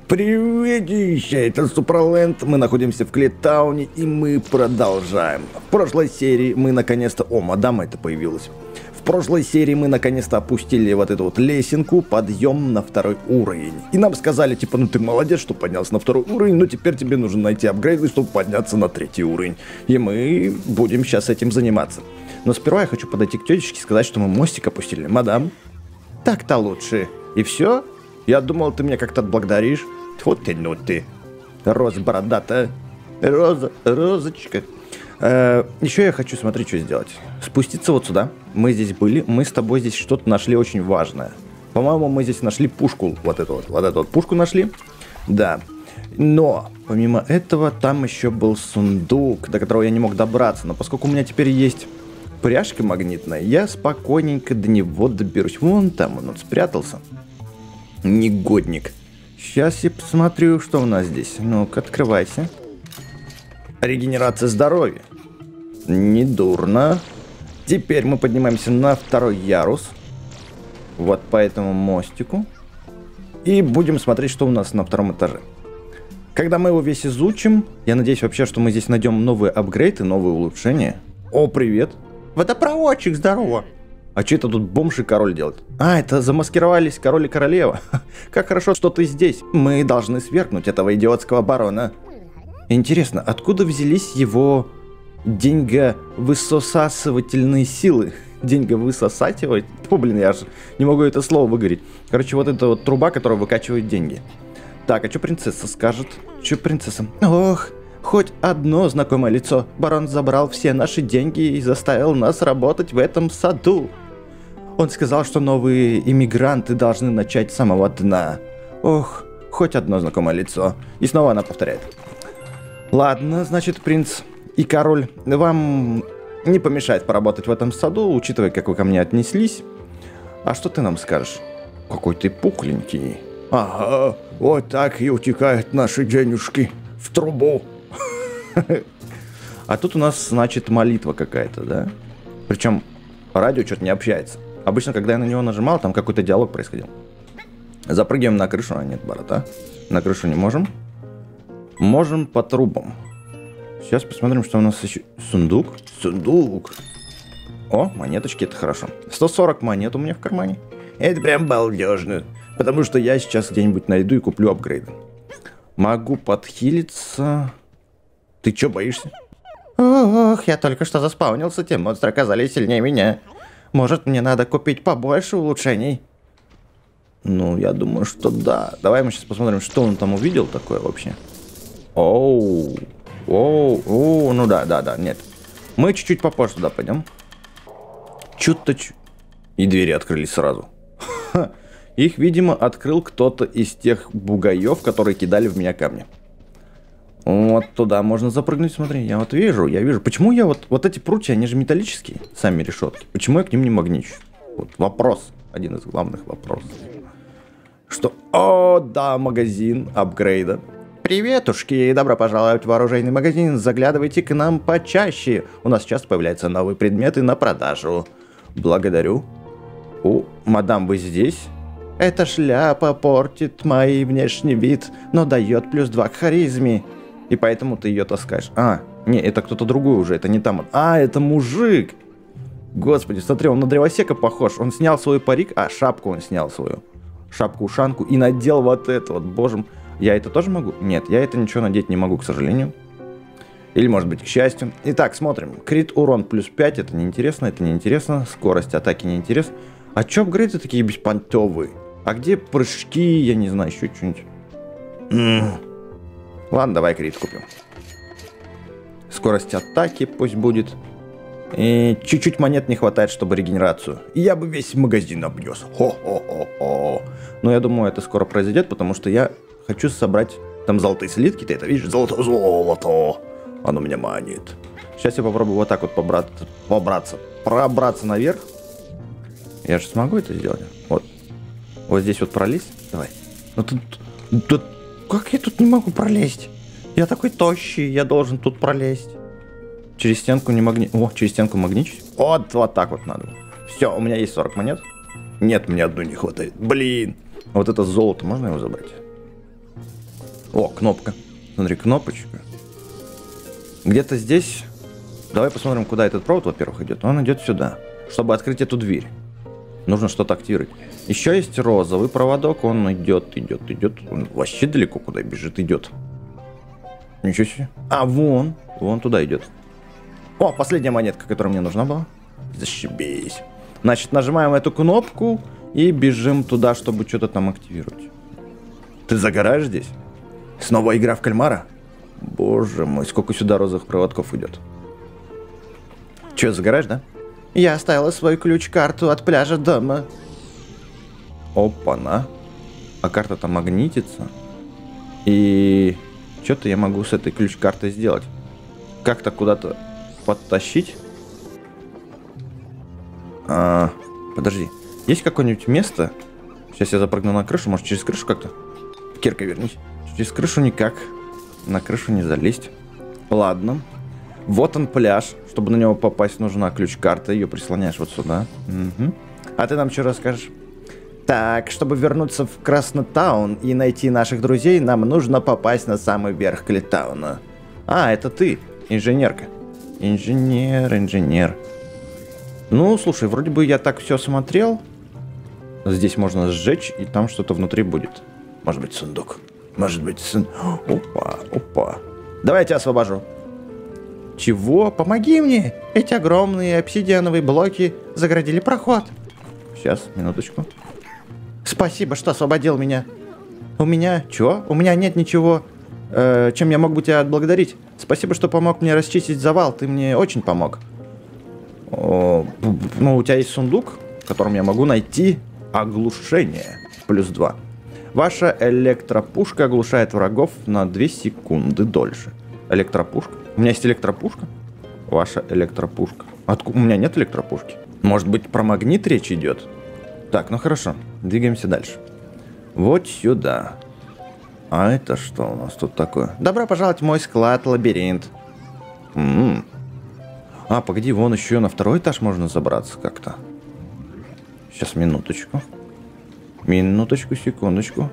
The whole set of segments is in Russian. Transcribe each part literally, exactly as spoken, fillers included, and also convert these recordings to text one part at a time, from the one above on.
Приветище, это Суперленд, мы находимся в Клетауне и мы продолжаем. В прошлой серии мы наконец-то... О, мадам это появилась. В прошлой серии мы наконец-то опустили вот эту вот лесенку, подъем на второй уровень. И нам сказали, типа, ну ты молодец, что поднялся на второй уровень, но теперь тебе нужно найти апгрейды, чтобы подняться на третий уровень. И мы будем сейчас этим заниматься. Но сперва я хочу подойти к тетечке и сказать, что мы мостик опустили. Мадам, так-то лучше. И все? Я думал, ты меня как-то отблагодаришь. Вот ты, ну ты. Роза бородатая. Роза, розочка. Э, еще я хочу, смотри, что сделать. Спуститься вот сюда. Мы здесь были. Мы с тобой здесь что-то нашли очень важное. По-моему, мы здесь нашли пушку. Вот эту вот. Вот эту вот пушку нашли. Да. Но, помимо этого, там еще был сундук, до которого я не мог добраться. Но поскольку у меня теперь есть пряжка магнитная, я спокойненько до него доберусь. Вон там он, он спрятался. Негодник. Сейчас я посмотрю, что у нас здесь. Ну-ка, открывайся. Регенерация здоровья. Недурно. Теперь мы поднимаемся на второй ярус. Вот по этому мостику. И будем смотреть, что у нас на втором этаже. Когда мы его весь изучим, я надеюсь вообще, что мы здесь найдем новые апгрейды, новые улучшения. О, привет. Водопроводчик, здорово. А что это тут бомж и король делает? А, это замаскировались король и королева. Как хорошо, что ты здесь. Мы должны свергнуть этого идиотского барона. Интересно, откуда взялись его деньговысосасывательные силы? Деньговысосативать? О, блин, я же не могу это слово выговорить. Короче, вот эта вот труба, которая выкачивает деньги. Так, а что принцесса скажет? Что принцесса? Ох, хоть одно знакомое лицо. Барон забрал все наши деньги и заставил нас работать в этом саду. Он сказал, что новые иммигранты должны начать с самого дна. Ох, хоть одно знакомое лицо. И снова она повторяет. Ладно, значит, принц и король, вам не помешает поработать в этом саду, учитывая, как вы ко мне отнеслись. А что ты нам скажешь? Какой ты пухленький. Ага, вот так и утекают наши денежки в трубу. А тут у нас, значит, молитва какая-то, да? Причем радио что-то не общается. Обычно, когда я на него нажимал, там какой-то диалог происходил. Запрыгиваем на крышу. А, нет, борода. На крышу не можем. Можем по трубам. Сейчас посмотрим, что у нас еще. Сундук. Сундук. О, монеточки, это хорошо. сто сорок монет у меня в кармане. Это прям балдежно. Потому что я сейчас где-нибудь найду и куплю апгрейды. Могу подхилиться. Ты чё, боишься? Ох, я только что заспаунился, те монстры оказались сильнее меня. Может, мне надо купить побольше улучшений? Ну, я думаю, что да. Давай мы сейчас посмотрим, что он там увидел такое вообще. Оу, оу, оу, ну да, да, да, нет. Мы чуть-чуть попозже туда пойдем. Чуть-то чуть. И двери открылись сразу. Их, видимо, открыл кто-то из тех бугаев, которые кидали в меня камни. Вот туда можно запрыгнуть, смотри, я вот вижу, я вижу. Почему я вот, вот эти прутья, они же металлические, сами решетки. Почему я к ним не магничу? Вот вопрос, один из главных вопросов. Что? О, да, магазин апгрейда. Приветушки, добро пожаловать в оружейный магазин, заглядывайте к нам почаще. У нас часто появляются новые предметы на продажу. Благодарю. О, мадам, вы здесь? Эта шляпа портит мой внешний вид, но дает плюс два к харизме. И поэтому ты ее таскаешь. А, не, это кто-то другой уже, это не там. А, это мужик. Господи, смотри, он на древосека похож. Он снял свой парик, а шапку он снял свою. Шапку-ушанку и надел вот это вот, боже мой. Я это тоже могу? Нет, я это ничего надеть не могу, к сожалению. Или, может быть, к счастью. Итак, смотрим. Крит урон плюс пять, это неинтересно, это неинтересно. Скорость атаки неинтересно. А чё апгрейды такие беспонтовые? А где прыжки, я не знаю, еще что-нибудь. М-м. Ладно, давай крит купим. Скорость атаки пусть будет. И чуть-чуть монет не хватает, чтобы регенерацию. Я бы весь магазин обнес. Хо-хо-хо-хо. Но я думаю, это скоро произойдет, потому что я хочу собрать там золотые слитки. Ты это видишь? Золото-золото. Оно меня манит. Сейчас я попробую вот так вот побраться, побраться, пробраться наверх. Я же смогу это сделать. Вот. Вот здесь вот пролезть. Давай. Ну тут, тут... Как я тут не могу пролезть? Я такой тощий, я должен тут пролезть. Через стенку не магни... О, через стенку магничить. Вот, вот так вот надо. Все, у меня есть сорок монет. Нет, мне одной не хватает. Блин. Вот это золото, можно его забрать? О, кнопка. Смотри, кнопочка. Где-то здесь... Давай посмотрим, куда этот провод, во-первых, идет. Он идет сюда. Чтобы открыть эту дверь, нужно что-то активировать. Еще есть розовый проводок. Он идет, идет, идет. Он вообще далеко куда бежит, идет. Ничего себе. А, вон. Вон туда идет. О, последняя монетка, которая мне нужна была. Зашибись. Значит, нажимаем эту кнопку и бежим туда, чтобы что-то там активировать. Ты загораешь здесь? Снова игра в кальмара? Боже мой, сколько сюда розовых проводков идет. Че, загораешь, да? Я оставила свой ключ-карту от пляжа дома. Опа-на. А карта-то магнитится. И что-то я могу с этой ключ-картой сделать. Как-то куда-то подтащить. А, подожди. Есть какое-нибудь место? Сейчас я запрыгну на крышу. Может, через крышу как-то? Кирка, вернись. Через крышу никак. На крышу не залезть. Ладно. Вот он пляж. Чтобы на него попасть, нужна ключ-карта. Ее прислоняешь вот сюда. Угу. А ты нам что расскажешь? Так, чтобы вернуться в Краснотаун и найти наших друзей, нам нужно попасть на самый верх Клитауна. А, это ты, инженерка. Инженер, инженер. Ну, слушай, вроде бы я так все смотрел. Здесь можно сжечь, и там что-то внутри будет. Может быть, сундук. Может быть, сундук. Опа, опа. Давай я тебя освобожу. Чего? Помоги мне! Эти огромные обсидиановые блоки загородили проход. Сейчас, минуточку. Спасибо, что освободил меня. У меня... Чего? У меня нет ничего, э, чем я мог бы тебя отблагодарить. Спасибо, что помог мне расчистить завал. Ты мне очень помог. О, ну, у тебя есть сундук, в котором я могу найти оглушение. Плюс два. Ваша электропушка оглушает врагов на две секунды дольше. Электропушка? У меня есть электропушка? Ваша электропушка. Откуда? У меня нет электропушки. Может быть, про магнит речь идет? Так, ну хорошо. Двигаемся дальше. Вот сюда. А это что у нас тут такое? Добро пожаловать в мой склад, лабиринт. М-м. А, погоди, вон еще на второй этаж можно забраться как-то. Сейчас, минуточку. Минуточку, секундочку.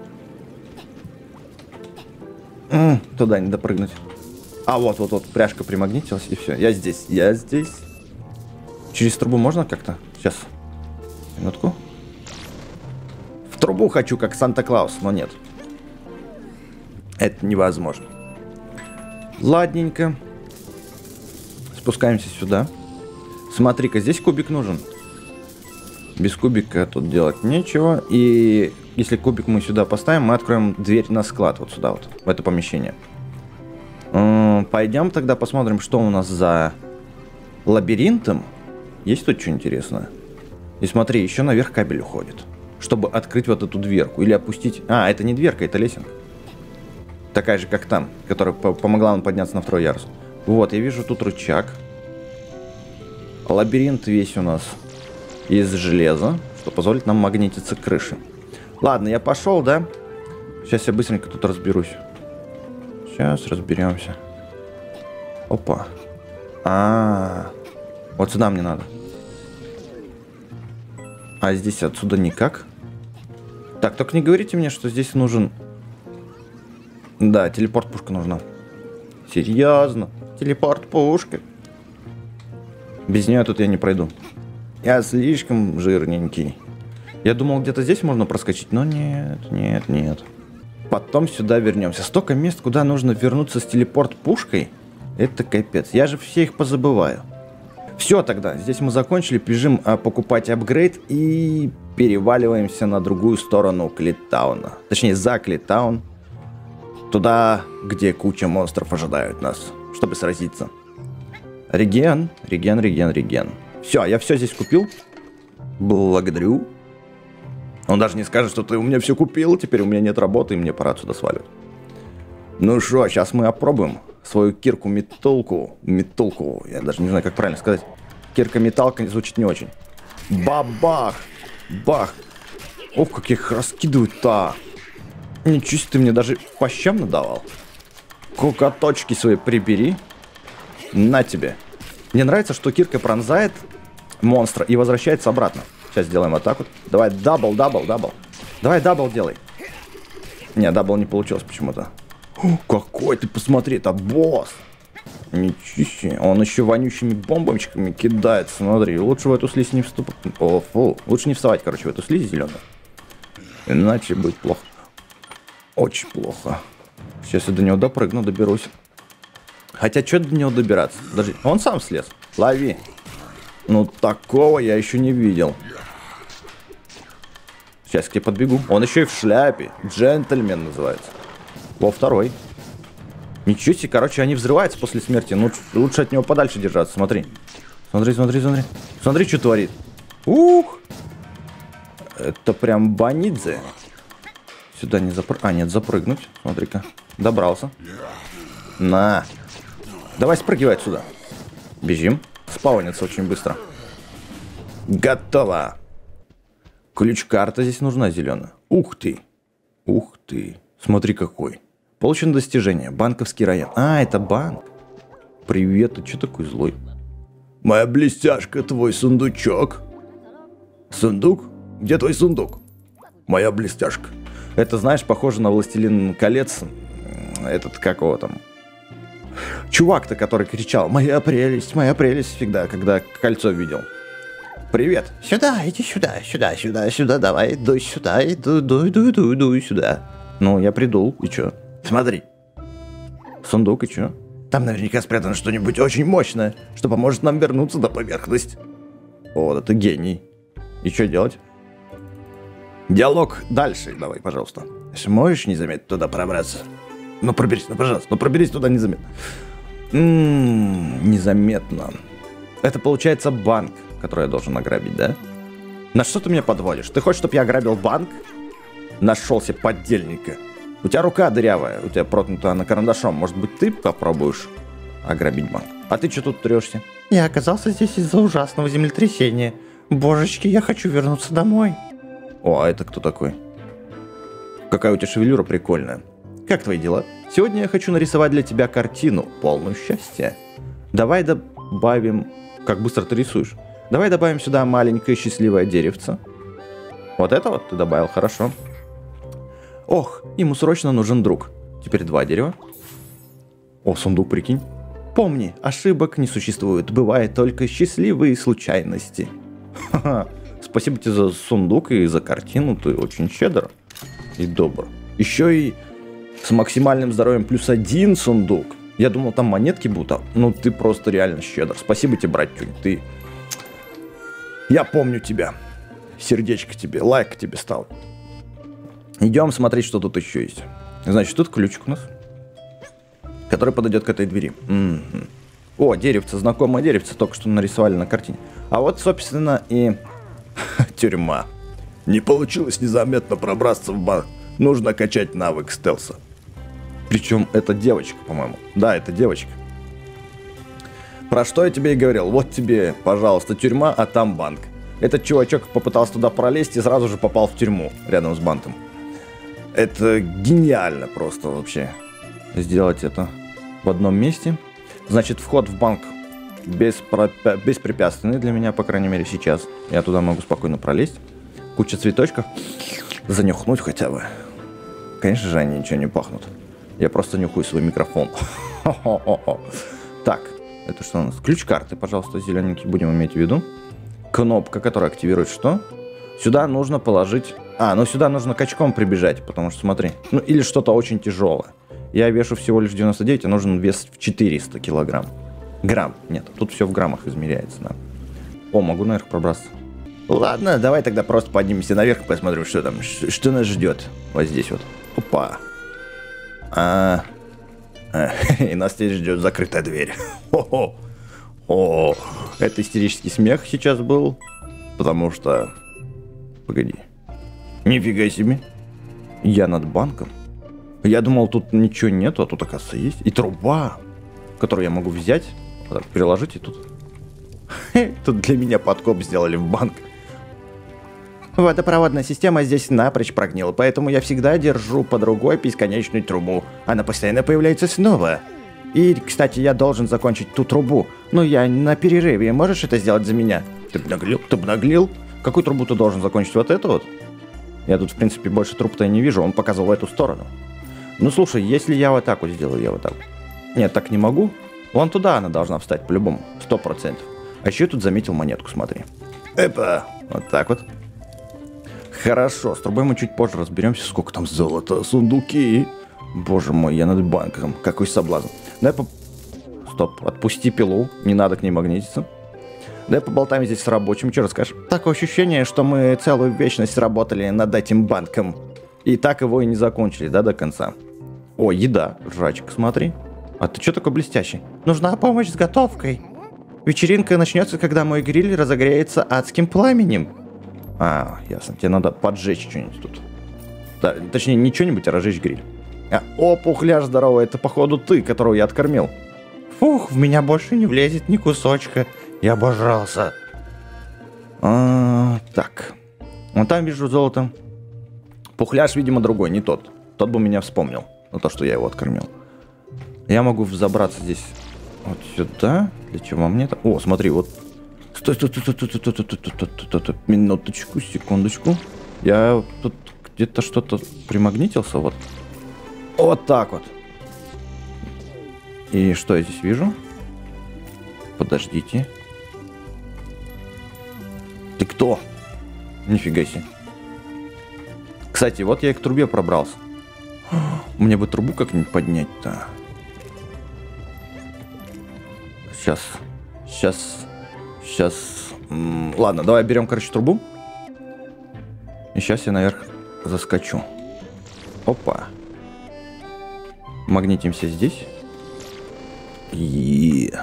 М-м, туда не допрыгнуть. А, вот-вот-вот, пряжка примагнитилась, и все. Я здесь, я здесь. Через трубу можно как-то? Сейчас. Минутку. В трубу хочу, как Санта-Клаус, но нет. Это невозможно. Ладненько. Спускаемся сюда. Смотри-ка, здесь кубик нужен. Без кубика тут делать нечего. И если кубик мы сюда поставим, мы откроем дверь на склад. Вот сюда вот, в это помещение. Пойдем тогда посмотрим, что у нас за лабиринтом. Есть тут что интересное? И смотри, еще наверх кабель уходит. Чтобы открыть вот эту дверку. Или опустить... А, это не дверка, это лесенка. Такая же, как там. Которая помогла нам подняться на второй ярус. Вот, я вижу тут рычаг. Лабиринт весь у нас из железа. Что позволит нам магнититься к крыше. Ладно, я пошел, да? Сейчас я быстренько тут разберусь. Сейчас разберемся. Опа. А, -а, -а. Вот сюда мне надо. А здесь отсюда никак. Так, только не говорите мне, что здесь нужен... Да, телепорт-пушка нужна. Серьезно? Телепорт-пушка. Без нее тут я не пройду. Я слишком жирненький. Я думал, где-то здесь можно проскочить, но нет, нет, нет. Потом сюда вернемся. Столько мест, куда нужно вернуться с телепорт-пушкой. Это капец. Я же все их позабываю. Все тогда. Здесь мы закончили. Бежим а, покупать апгрейд и переваливаемся на другую сторону Клитауна. Точнее, за Клитаун. Туда, где куча монстров ожидают нас, чтобы сразиться. Реген, реген, реген, реген. Все, я все здесь купил. Благодарю. Он даже не скажет, что ты у меня все купил, теперь у меня нет работы, и мне пора отсюда сваливать. Ну что, сейчас мы опробуем свою кирку-металку. Металку, я даже не знаю, как правильно сказать. Кирка-металка звучит не очень. Бабах! Бах! Ох, как их раскидывают-то! Ничего себе, ты мне даже по щам надавал. Коготочки свои прибери. На тебе. Мне нравится, что кирка пронзает монстра и возвращается обратно. Сейчас сделаем вот так вот. Давай дабл, дабл, дабл. Давай дабл делай. Не, дабл не получилось почему-то. О, какой ты, посмотри, это босс. Ничего себе. Он еще вонючими бомбочками кидает. Смотри, лучше в эту слизь не вступать. О, фу. Лучше не вставать, короче, в эту слизь зеленую. Иначе будет плохо. Очень плохо. Сейчас я до него допрыгну, доберусь. Хотя, что до него добираться? Даже он сам слез. Лови. Ну, такого я еще не видел. Сейчас к тебе подбегу. Он еще и в шляпе. Джентльмен называется. Во, второй. Ничего себе, короче, они взрываются после смерти. Ну, лучше от него подальше держаться, смотри. Смотри, смотри, смотри. Смотри, что творит. Ух! Это прям банидзе. Сюда не запрыгнуть. А, нет, запрыгнуть. Смотри-ка. Добрался. На. Давай спрыгивай отсюда. Бежим. Спаунится очень быстро. Готово. Ключ-карта здесь нужна зеленая. Ух ты. Ух ты. Смотри какой. Получено достижение. Банковский район. А, это банк. Привет, ты что такой злой? Моя блестяшка, твой сундучок. Сундук? Где твой сундук? Моя блестяшка. Это, знаешь, похоже на «Властелин колец». Этот, как его там? Чувак-то, который кричал: «Моя прелесть, моя прелесть», всегда, когда кольцо видел. Привет. Сюда, иди сюда, сюда, сюда, сюда, давай, дуй сюда, иду, дуй, дуй, дуй, дуй сюда. Ну, я придул, и чё? Смотри. Сундук, и чё? Там наверняка спрятано что-нибудь очень мощное, что поможет нам вернуться на поверхность. О, это гений. И что делать? Диалог дальше, давай, пожалуйста. Сможешь незаметно туда пробраться? Ну, проберись, ну, пожалуйста, ну, проберись туда незаметно. М-м, незаметно. Это получается банк, который я должен ограбить, да? На что ты меня подводишь? Ты хочешь, чтобы я ограбил банк? Нашелся поддельника. У тебя рука дырявая, у тебя проткнута она карандашом. Может быть, ты попробуешь ограбить банк? А ты что тут трешься? Я оказался здесь из-за ужасного землетрясения. Божечки, я хочу вернуться домой. О, а это кто такой? Какая у тебя шевелюра прикольная. Как твои дела? Сегодня я хочу нарисовать для тебя картину, полную счастья. Давай добавим... Как быстро ты рисуешь? Давай добавим сюда маленькое счастливое деревце. Вот это вот ты добавил, хорошо. Ох, ему срочно нужен друг. Теперь два дерева. О, сундук, прикинь. Помни, ошибок не существует. Бывают только счастливые случайности. Ха-ха. Спасибо тебе за сундук и за картину. Ты очень щедр и добр. Еще и с максимальным здоровьем плюс один сундук. Я думал, там монетки будут. Ну, ты просто реально щедр. Спасибо тебе, братюнь. Ты... Я помню тебя. Сердечко тебе, лайк тебе стал. Идем смотреть, что тут еще есть. Значит, тут ключик у нас, который подойдет к этой двери. Mm-hmm. О, деревце, знакомое деревце, только что нарисовали на картине. А вот, собственно, и тюрьма. Не получилось незаметно пробраться в банк. Нужно качать навык стелса. Причем это девочка, по-моему. Да, это девочка. Про что я тебе и говорил. Вот тебе, пожалуйста, тюрьма, а там банк. Этот чувачок попытался туда пролезть и сразу же попал в тюрьму рядом с банком. Это гениально просто вообще. Сделать это в одном месте. Значит, вход в банк беспро- беспрепятственный для меня, по крайней мере, сейчас. Я туда могу спокойно пролезть. Куча цветочков. Занюхнуть хотя бы. Конечно же, они ничего не пахнут. Я просто нюхаю свой микрофон. Так, это что у нас? Ключ карты, пожалуйста, зелененький, будем иметь в виду. Кнопка, которая активирует что? Сюда нужно положить... А, ну сюда нужно качком прибежать, потому что, смотри. Ну, или что-то очень тяжелое. Я вешу всего лишь девяносто девять, а нужен вес в четыреста килограмм. Грамм. Нет, тут все в граммах измеряется, да. О, могу наверх пробраться. Ладно, давай тогда просто поднимемся наверх и посмотрим, что там, что, что нас ждет. Вот здесь вот. Опа. А, а, и нас здесь ждет закрытая дверь. Хо-хо. О, это истерический смех сейчас был, потому что... Погоди. Нифига себе. Я над банком. Я думал, тут ничего нету, а тут, оказывается, есть. И труба, которую я могу взять, вот так, приложить, и тут... Тут для меня подкоп сделали в банк. Водопроводная система здесь напрочь прогнила, поэтому я всегда держу под рукой бесконечную трубу. Она постоянно появляется снова. И, кстати, я должен закончить ту трубу. Но я на перерыве. Можешь это сделать за меня? Ты обнаглел? Ты обнаглел? Какую трубу ты должен закончить? Вот эту вот? Я тут, в принципе, больше труб-то и не вижу. Он показывал в эту сторону. Ну, слушай, если я вот так вот сделаю, я вот так. Нет, так не могу. Вон туда она должна встать, по-любому. Сто процентов. А еще я тут заметил монетку, смотри. Эпа! Вот так вот. Хорошо, с трубой мы чуть позже разберемся. Сколько там золота, сундуки. Боже мой, я над банком. Какой соблазн. Дай по... Стоп, отпусти пилу. Не надо к ней магнититься. Давай поболтаем здесь с рабочим. Что расскажешь? Такое ощущение, что мы целую вечность работали над этим банком. И так его и не закончили, да, до конца. О, еда. Жрачка, смотри. А ты что такой блестящий? Нужна помощь с готовкой. Вечеринка начнется, когда мой гриль разогреется адским пламенем. А, ясно. Тебе надо поджечь что-нибудь тут. Да, точнее, не что-нибудь, а разжечь гриль. А, о, пухляш здоровый, это походу ты, которого я откормил. Фух, в меня больше не влезет ни кусочка. Я обожрался. А, так. Вон там вижу золото. Пухляш, видимо, другой, не тот. Тот бы меня вспомнил. Но то, что я его откормил. Я могу взобраться здесь вот сюда. Для чего мне это? О, смотри, вот. Стой, стой, стой, стой, стой, стой, стой, стой, стой, стой. Минуточку, секундочку. Я тут где-то что-то примагнитился. Вот. Вот так вот. И что я здесь вижу? Подождите. Ты кто? Нифига себе. Кстати, вот я и к трубе пробрался. Мне бы трубу как-нибудь поднять-то. Сейчас. Сейчас. Сейчас. М-м, ладно, давай берем, короче, трубу. И сейчас я наверх заскочу. Опа. Магнитимся здесь. И...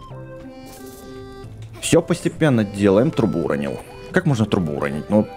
Все постепенно делаем. Трубу уронил. Как можно трубу уронить? Ну...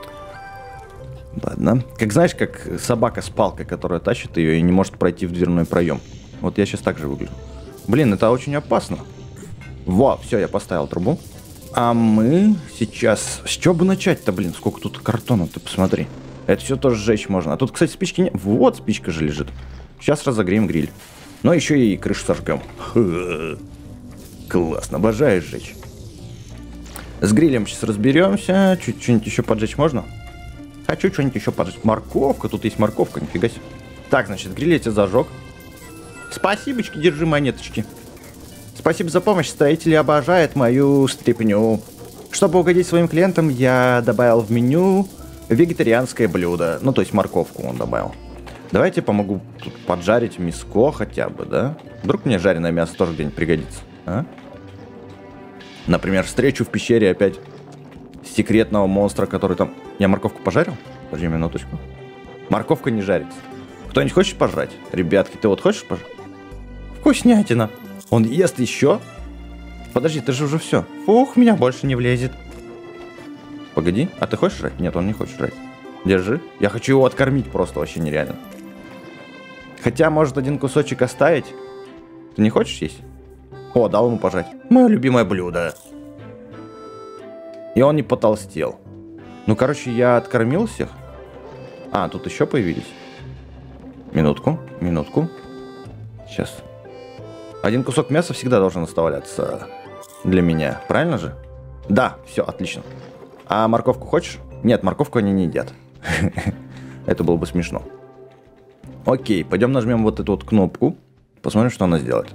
Ладно. Как знаешь, как собака с палкой, которая тащит ее и не может пройти в дверной проем. Вот я сейчас так же выгляжу. Блин, это очень опасно. Во, все, я поставил трубу. А мы сейчас... С чего бы начать-то, блин? Сколько тут картона, ты посмотри. Это все тоже сжечь можно. А тут, кстати, спички нет. Вот спичка же лежит. Сейчас разогреем гриль. Но еще и крышу сожгем. Классно, обожаю сжечь. С грилем сейчас разберемся. Чуть что-нибудь еще поджечь можно? Хочу что-нибудь еще поджечь. Морковка, тут есть морковка, нифига себе. Так, значит, гриль я тебе зажег. Спасибочки, держи монеточки. Спасибо за помощь, строители обожают мою стряпню. Чтобы угодить своим клиентам, я добавил в меню вегетарианское блюдо. Ну, то есть морковку он добавил. Давайте помогу тут поджарить мяско хотя бы, да? Вдруг мне жареное мясо тоже где-нибудь пригодится, а? Например, встречу в пещере опять секретного монстра, который там... Я морковку пожарил? Подожди минуточку. Морковка не жарится. Кто-нибудь хочет пожрать? Ребятки, ты вот хочешь пожрать? Вкуснятина. Он ест еще? Подожди, ты же уже все. Фух, меня больше не влезет. Погоди, а ты хочешь жрать? Нет, он не хочет жрать. Держи. Я хочу его откормить просто, вообще нереально. Хотя, может, один кусочек оставить? Ты не хочешь есть? О, дал ему пожрать. Мое любимое блюдо. И он не потолстел. Ну, короче, я откормил всех. А, тут еще появились. Минутку, минутку. Сейчас. Один кусок мяса всегда должен оставляться для меня. Правильно же? Да, все, отлично. А морковку хочешь? Нет, морковку они не едят. Это было бы смешно. Окей, пойдем нажмем вот эту вот кнопку. Посмотрим, что она сделает.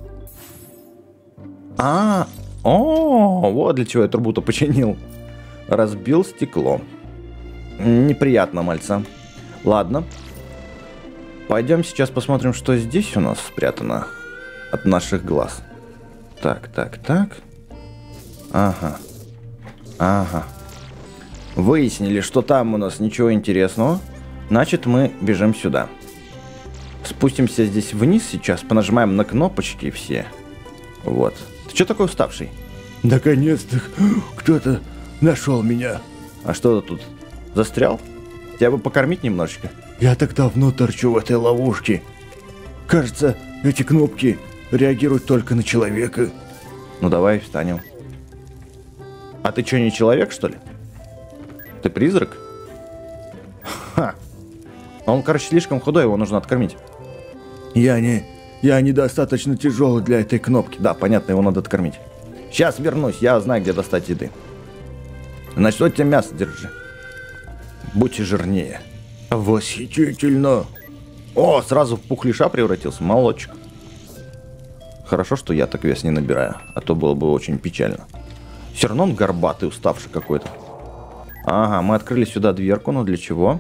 А, о, вот для чего я трубу-то починил. Разбил стекло. Неприятно, мальца. Ладно. Пойдем сейчас посмотрим, что здесь у нас спрятано от наших глаз. Так, так, так. Ага. Ага. Выяснили, что там у нас ничего интересного. Значит, мы бежим сюда. Спустимся здесь вниз сейчас, понажимаем на кнопочки все. Вот. Ты что такой уставший? Наконец-то кто-то нашел меня. А что ты тут? Застрял? Тебя бы покормить немножечко? Я так давно торчу в этой ловушке. Кажется, эти кнопки реагируют только на человека. Ну давай встанем. А ты что, не человек, что ли? Ты призрак? Ха. Он, короче, слишком худой, его нужно откормить. Я не... Я недостаточно тяжелый для этой кнопки. Да, понятно, его надо откормить. Сейчас вернусь, я знаю, где достать еды. Значит, вот тебе мясо держи. Будьте жирнее. Восхитительно. О, сразу в пухляша превратился, молодчик. Хорошо, что я так вес не набираю, а то было бы очень печально. Все равно он горбатый, уставший какой-то. Ага, мы открыли сюда дверку, но для чего?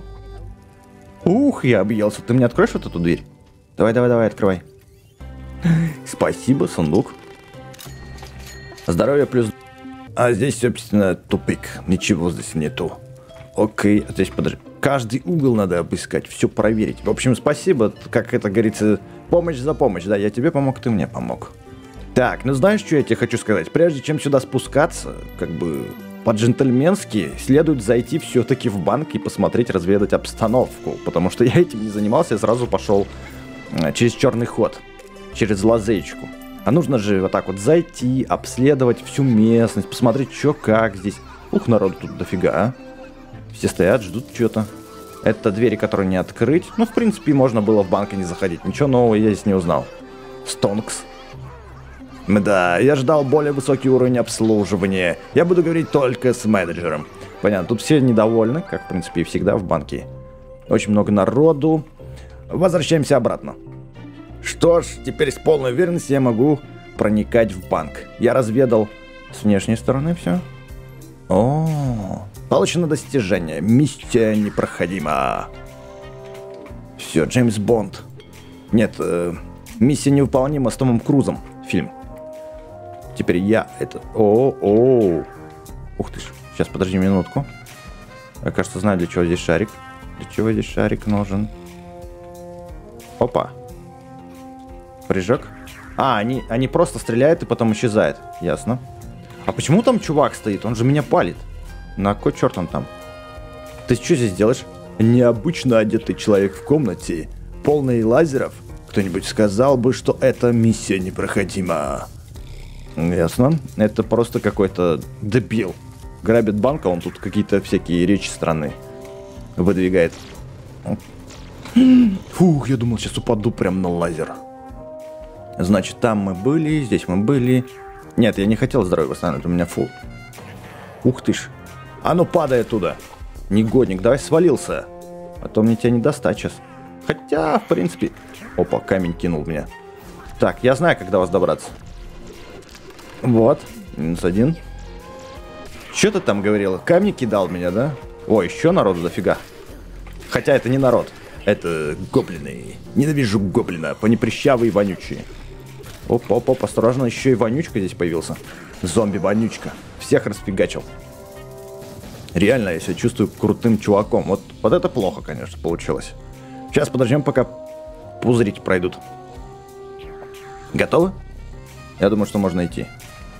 Ух, я объелся. Ты мне откроешь вот эту дверь? Давай, давай, давай, открывай. Спасибо, сундук. Здоровье плюс... А здесь, собственно, тупик. Ничего здесь нету. Окей, а здесь, подожди. Каждый угол надо обыскать, все проверить. В общем, спасибо, как это говорится, помощь за помощь. Да, я тебе помог, ты мне помог. Так, ну знаешь, что я тебе хочу сказать? Прежде чем сюда спускаться, как бы по-джентльменски, следует зайти все-таки в банк и посмотреть, разведать обстановку. Потому что я этим не занимался, я сразу пошел через черный ход, через лазеечку. А нужно же вот так вот зайти, обследовать всю местность, посмотреть, что как здесь. Ух, народу тут дофига, а. Все стоят, ждут что-то. Это двери, которые не открыть. Ну, в принципе, можно было в банк и не заходить. Ничего нового я здесь не узнал. Стонкс. Да, я ждал более высокий уровень обслуживания. Я буду говорить только с менеджером. Понятно, тут все недовольны, как, в принципе, и всегда в банке. Очень много народу. Возвращаемся обратно. Что ж, теперь с полной уверенностью я могу проникать в банк. Я разведал с внешней стороны все. О, получено достижение. Миссия непроходима. Все, Джеймс Бонд. Нет, э, миссия невыполнима с Томом Крузом. Фильм. Теперь я это... О-о-о. Ух ты ж. Сейчас, подожди минутку. Я, кажется, знаю, для чего здесь шарик. Для чего здесь шарик нужен. Опа. Прыжок. А, они, они просто стреляют и потом исчезают. Ясно. А почему там чувак стоит? Он же меня палит. На кой черт он там? Ты что здесь делаешь? Необычно одетый человек в комнате, полный лазеров. Кто-нибудь сказал бы, что эта миссия непроходима. Ясно. Это просто какой-то дебил. Грабит банк, а он тут какие-то всякие речи странные выдвигает. Фух, я думал, сейчас упаду прям на лазер. Значит, там мы были, здесь мы были. Нет, я не хотел здоровье восстанавливать, у меня фул. Ух ты ж. А ну падай оттуда. Негодник, давай свалился. А то мне тебя не достать сейчас. Хотя, в принципе... Опа, камень кинул меня. Так, я знаю, как до вас добраться. Вот, минус один. Что ты там говорила? Камни кидал меня, да? Ой, еще народу дофига. Хотя это не народ. Это гоблины. Ненавижу гоблина. Понеприщавые и вонючие. Оп-оп-оп, осторожно, еще и вонючка здесь появился. Зомби-вонючка. Всех расфигачил. Реально, я себя чувствую крутым чуваком. Вот, вот это плохо, конечно, получилось. Сейчас подождем, пока пузырики пройдут. Готовы? Я думаю, что можно идти.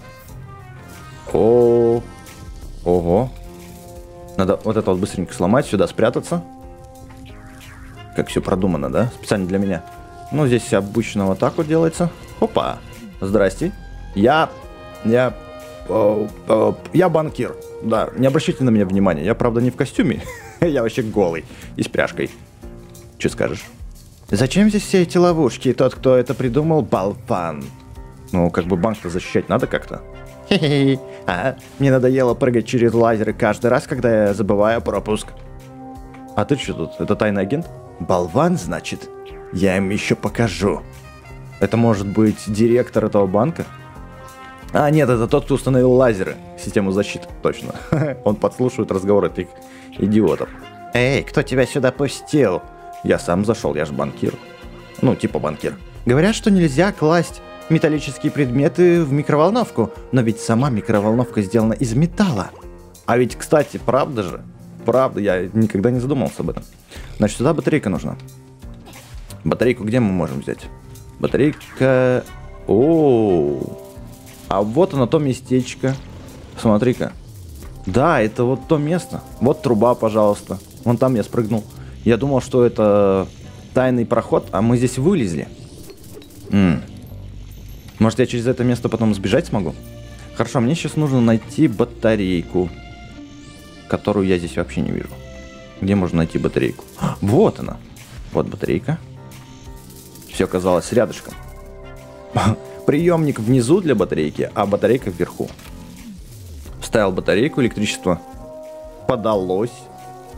О, ого. Надо вот это вот быстренько сломать, сюда спрятаться. Как все продумано, да? Специально для меня. Ну, здесь обычно вот так вот делается. Опа. Здрасте. Я... Я... О, о, я банкир. Да, не обращайте на меня внимания. Я, правда, не в костюме. Я вообще голый. И с пряжкой. Что скажешь? Зачем здесь все эти ловушки? Тот, кто это придумал, болван. Ну, как бы банк-то защищать надо как-то. Хе-хе-хе. А, мне надоело прыгать через лазеры каждый раз, когда я забываю пропуск. А ты что тут? Это тайный агент? Болван, значит? Я им еще покажу. Это может быть директор этого банка? А, нет, это тот, кто установил лазеры. Систему защиты, точно. Он подслушивает разговоры этих идиотов. Эй, кто тебя сюда пустил? Я сам зашел, я же банкир. Ну, типа банкир. Говорят, что нельзя класть металлические предметы в микроволновку. Но ведь сама микроволновка сделана из металла. А ведь, кстати, правда же? Правда, я никогда не задумывался об этом. Значит, сюда батарейка нужна. Батарейку где мы можем взять? Батарейка... О-о-о. А вот оно, то местечко. Смотри-ка. Да, это вот то место. Вот труба, пожалуйста. Вон там я спрыгнул. Я думал, что это тайный проход, а мы здесь вылезли. М-м. Может, я через это место потом сбежать смогу? Хорошо, мне сейчас нужно найти батарейку, которую я здесь вообще не вижу. Где можно найти батарейку? А, вот она. Вот батарейка. Все оказалось рядышком. Приемник внизу для батарейки, а батарейка вверху. Вставил батарейку, электричество подалось.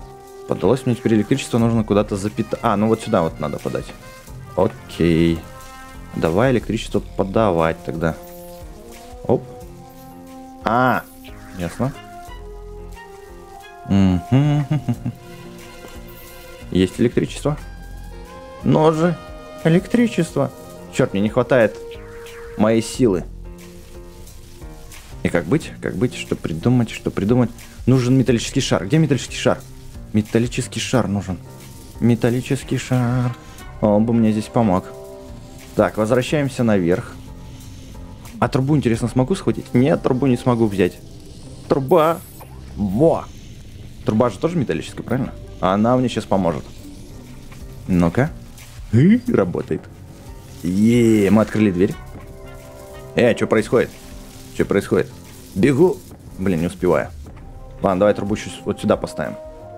Подалось мне теперь электричество, нужно куда-то запитать. А, ну вот сюда вот надо подать. Окей. Давай электричество подавать тогда. Оп. А, ясно. Есть электричество. Но же электричество. Черт, мне не хватает моей силы. И как быть? Как быть? Что придумать? Что придумать? Нужен металлический шар. Где металлический шар? Металлический шар нужен. Металлический шар. Он бы мне здесь помог. Так, возвращаемся наверх. А трубу, интересно, смогу схватить? Нет, трубу не смогу взять. Труба. Во! Труба же тоже металлическая, правильно? Она мне сейчас поможет. Ну-ка. Работает. Е, мы открыли дверь. Э, что происходит? Что происходит? Бегу. Блин, не успеваю. Ладно, давай трубу еще вот сюда поставим.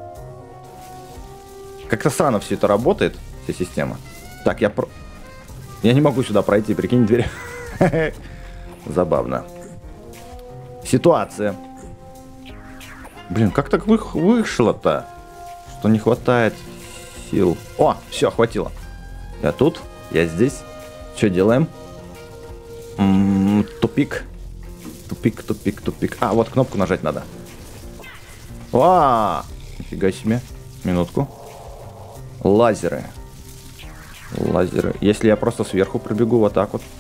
Как-то странно все это работает, вся система. Так, я про... Я не могу сюда пройти, прикинь, дверь. Забавно. Ситуация. Блин, как так вы... вышло-то? Что не хватает сил. О, все, хватило. Я тут, я здесь. Что делаем? М-м, тупик. Тупик, тупик, тупик. А, вот кнопку нажать надо. Ва! Нифига себе. Минутку. Лазеры. Лазеры. Если я просто сверху пробегу вот так вот.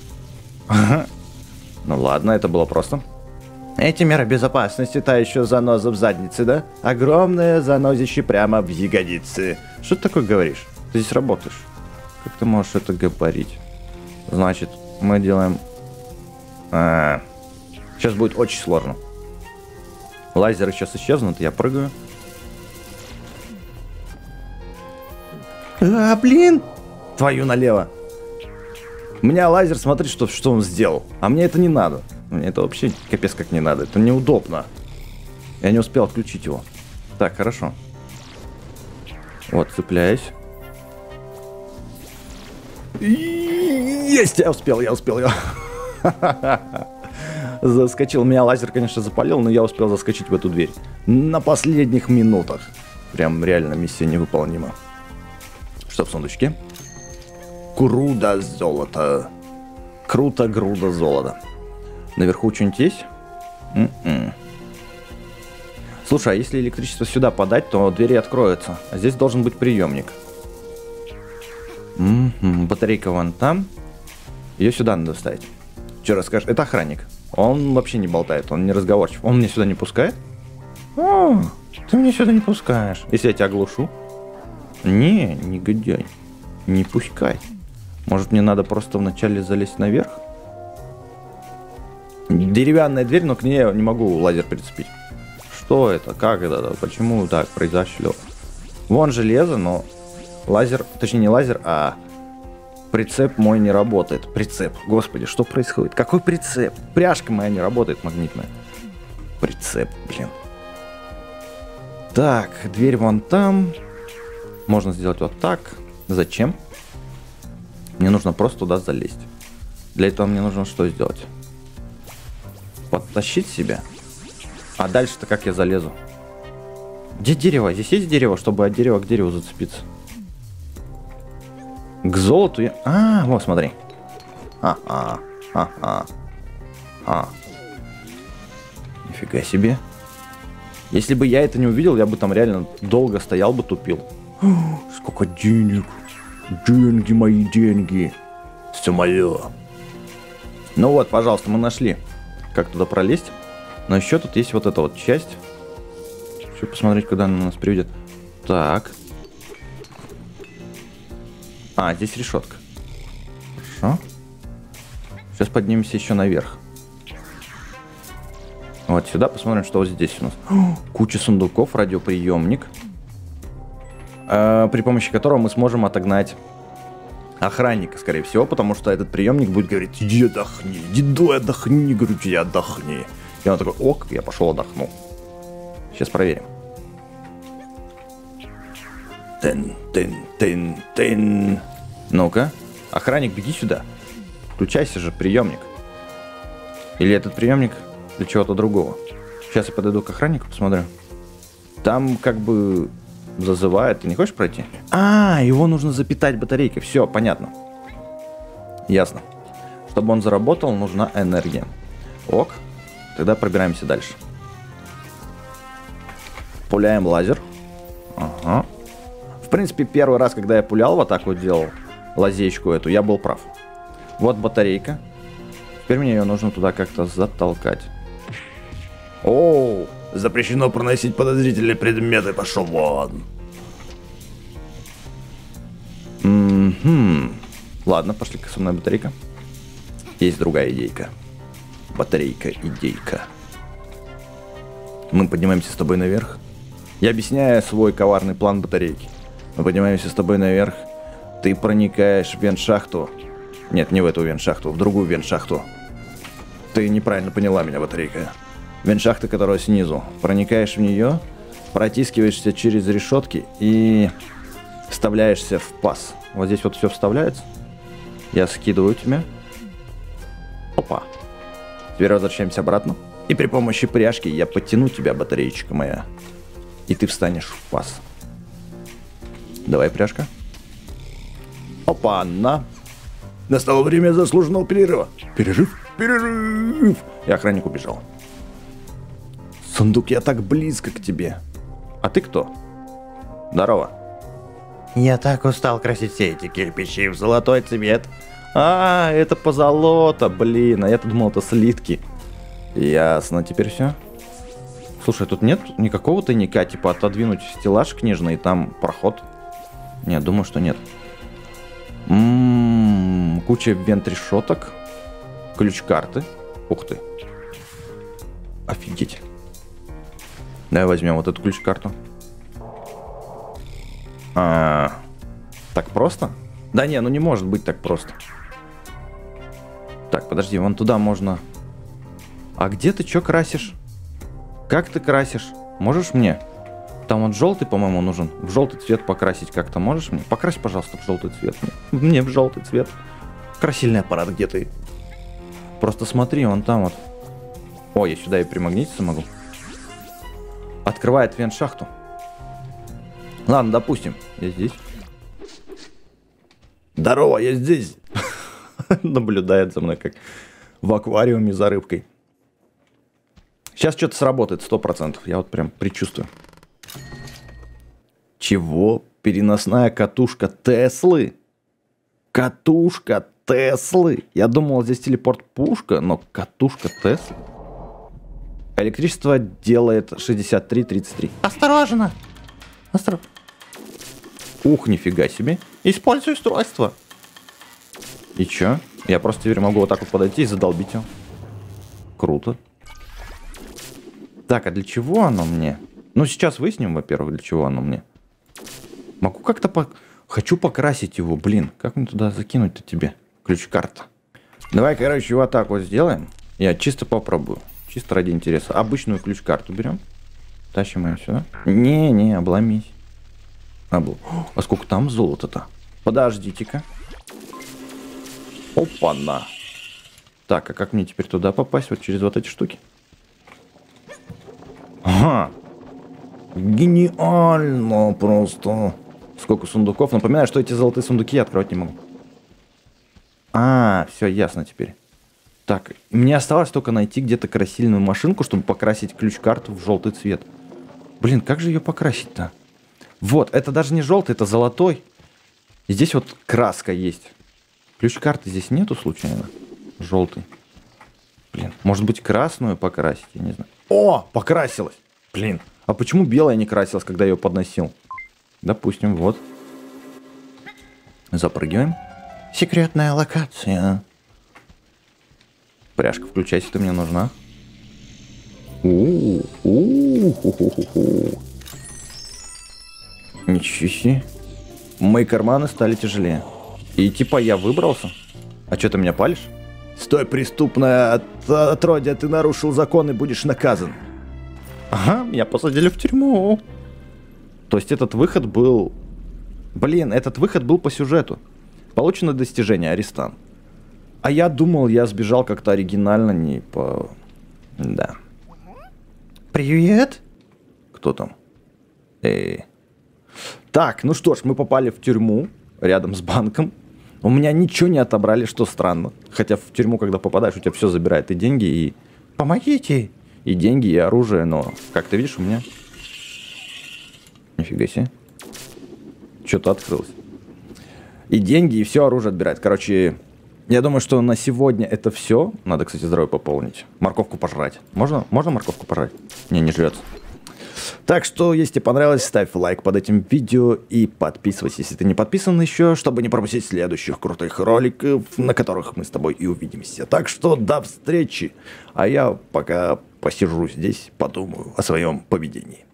Ну ладно, это было просто. Эти меры безопасности, та еще заноза в заднице, да? Огромное занозище прямо в ягодицы. Что ты такое говоришь? Ты здесь работаешь. Как ты можешь это говорить? Значит, мы делаем... А, сейчас будет очень сложно. Лазеры сейчас исчезнут, я прыгаю. А, блин! Твою налево. У меня лазер, смотри, что, что он сделал. А мне это не надо. Мне это вообще капец как не надо. Это неудобно. Я не успел отключить его. Так, хорошо. Вот, цепляюсь. Есть! Я успел, я успел. Я... Заскочил. Меня лазер, конечно, запалил, но я успел заскочить в эту дверь. На последних минутах. Прям реально миссия невыполнима. Что в сундучке? Груда золота. Круто, груда золота. Наверху что-нибудь есть? М-м. Слушай, а если электричество сюда подать, то двери откроются. А здесь должен быть приемник. М-м. Батарейка вон там. Ее сюда надо ставить. Что расскажешь? Это охранник. Он вообще не болтает, он не разговорчив. Он меня сюда не пускает? О, ты меня сюда не пускаешь. Если я тебя оглушу? Не, негодяй. Не пускай. Может, мне надо просто вначале залезть наверх? Деревянная дверь, но к ней я не могу лазер прицепить. Что это? Как это? Почему так произошло? Вон железо, но лазер, точнее не лазер, а прицеп мой не работает. Прицеп. Господи, что происходит? Какой прицеп? Пряжка моя не работает, магнитная. Прицеп, блин. Так, дверь вон там. Можно сделать вот так. Зачем? Мне нужно просто туда залезть. Для этого мне нужно что сделать? Подтащить себя. А дальше-то как я залезу? Где дерево? Здесь есть дерево, чтобы от дерева к дереву зацепиться? К золоту я... А, вот, смотри. А-а, а-а, а. Нифига себе. Если бы я это не увидел, я бы там реально долго стоял бы, тупил. Сколько денег. Деньги мои, деньги. Все мое. Ну вот, пожалуйста, мы нашли, как туда пролезть. Но еще тут есть вот эта вот часть. Хочу посмотреть, куда она нас приведет. Так. А, здесь решетка. Хорошо. Сейчас поднимемся еще наверх. Вот сюда посмотрим, что вот здесь у нас. О, куча сундуков, радиоприемник. Э, при помощи которого мы сможем отогнать охранника, скорее всего, потому что этот приемник будет говорить: иди отдохни, иди отдохни, говорю тебе, отдохни. И он такой: ок, я пошел отдохну. Сейчас проверим. Тын, тын, тын, тын. Ну-ка, охранник, беги сюда. Включайся же, приемник. Или этот приемник для чего-то другого. Сейчас я подойду к охраннику, посмотрю. Там как бы зазывает. Ты не хочешь пройти? А, его нужно запитать батарейкой. Все, понятно. Ясно. Чтобы он заработал, нужна энергия. Ок. Тогда пробираемся дальше. Пуляем лазер. Ага. В принципе, первый раз, когда я пулял, вот так вот делал лазейку эту, я был прав. Вот батарейка. Теперь мне ее нужно туда как-то затолкать. Оу, запрещено проносить подозрительные предметы, пошел вон. М-м-м. Ладно, пошли-ка со мной батарейка. Есть другая идейка. Батарейка-идейка. Мы поднимаемся с тобой наверх. Я объясняю свой коварный план батарейки. Мы поднимаемся с тобой наверх. Ты проникаешь в вент-шахту. Нет, не в эту вент-шахту, в другую вент-шахту. Ты неправильно поняла меня, батарейка. Вент-шахта, которая снизу. Проникаешь в нее, протискиваешься через решетки и вставляешься в паз. Вот здесь вот все вставляется. Я скидываю тебя. Опа. Теперь возвращаемся обратно. И при помощи пряжки я подтяну тебя, батареечка моя. И ты встанешь в паз. Давай, пряжка. Опа, на. Настало время заслуженного перерыва. Перерыв? Перерыв! И охранник убежал. Сундук, я так близко к тебе. А ты кто? Здорово. Я так устал красить все эти кирпичи в золотой цвет. А, это позолота, блин. А я-то думал, это слитки. Ясно, теперь все. Слушай, тут нет никакого тайника, типа отодвинуть стеллаж книжный и там проход? Нет, думаю, что нет. М-м-м, куча вент-решеток. Ключ-карты. Ух ты. Офигеть. Давай возьмем вот эту ключ-карту. А, так просто? Да не, ну не может быть так просто. Так, подожди, вон туда можно... А где ты что красишь? Как ты красишь? Можешь мне? Там вот желтый, по-моему, нужен. В желтый цвет покрасить как-то можешь мне? Покрась, пожалуйста, в желтый цвет. Мне в желтый цвет. Красильный аппарат, где ты? Просто смотри, вон там вот. О, я сюда и примагнититься могу. Открывает вент-шахту. Ладно, допустим, я здесь. Здорово, я здесь. Наблюдает за мной, как в аквариуме за рыбкой. Сейчас что-то сработает, сто процентов. Я вот прям предчувствую. Чего? Переносная катушка Теслы? Катушка Теслы? Я думал, здесь телепорт-пушка, но катушка Теслы. Электричество делает шестьдесят три тридцать три. Осторожно! Осторожно. Ух, нифига себе. Используй устройство. И чё? Я просто теперь могу вот так вот подойти и задолбить его. Круто. Так, а для чего оно мне? Ну, сейчас выясним, во-первых, для чего оно мне. Могу как-то по... Хочу покрасить его, блин. Как мне туда закинуть-то тебе? Ключ-карта. Давай, короче, вот так вот сделаем. Я чисто попробую. Чисто ради интереса. Обычную ключ-карту берем. Тащим ее сюда. Не-не, обломись. Обл... А сколько там золота-то? Подождите-ка. Опа-на. Так, а как мне теперь туда попасть? Вот через вот эти штуки? Ага. Гениально просто. Сколько сундуков. Напоминаю, что эти золотые сундуки я открывать не могу. А, все ясно теперь. Так, мне осталось только найти где-то красильную машинку, чтобы покрасить ключ-карту в желтый цвет. Блин, как же ее покрасить-то? Вот, это даже не желтый, это золотой. И здесь вот краска есть. Ключ-карты здесь нету случайно? Желтый. Блин, может быть красную покрасить, я не знаю. О, покрасилась. Блин, а почему белая не красилась, когда я ее подносил? Допустим, вот. Запрыгиваем. Секретная локация. Пряжка, включайся, ты мне нужна. У-у-у-ху-ху-ху. Ничего себе. Мои карманы стали тяжелее. И типа я выбрался. А что, ты меня палишь? Стой, преступная от- отродье, ты нарушил закон и будешь наказан. Ага, меня посадили в тюрьму. То есть этот выход был... Блин, этот выход был по сюжету. Получено достижение, арестант. А я думал, я сбежал как-то оригинально, не по... Да. Привет. Кто там? Эй. Так, ну что ж, мы попали в тюрьму рядом с банком. У меня ничего не отобрали, что странно. Хотя в тюрьму, когда попадаешь, у тебя все забирает. И деньги, и... Помогите! И деньги, и оружие, но... Как ты видишь, у меня... Нифига себе. Что-то открылось. И деньги, и все оружие отбирает. Короче, я думаю, что на сегодня это все. Надо, кстати, здоровье пополнить. Морковку пожрать. Можно, можно морковку пожрать? Не, не жрется. Так что, если тебе понравилось, ставь лайк под этим видео и подписывайся, если ты не подписан еще, чтобы не пропустить следующих крутых роликов, на которых мы с тобой и увидимся. Так что до встречи. А я пока посижу здесь, подумаю о своем поведении.